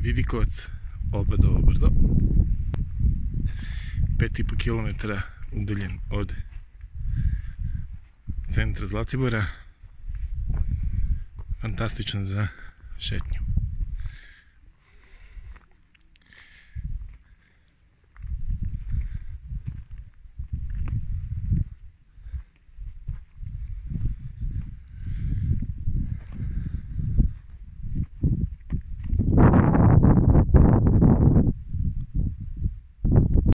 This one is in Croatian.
Vidikovac, Obadovo brdo. 5,5 km udaljen od centra Zlatibora. Fantastičan za šetnju.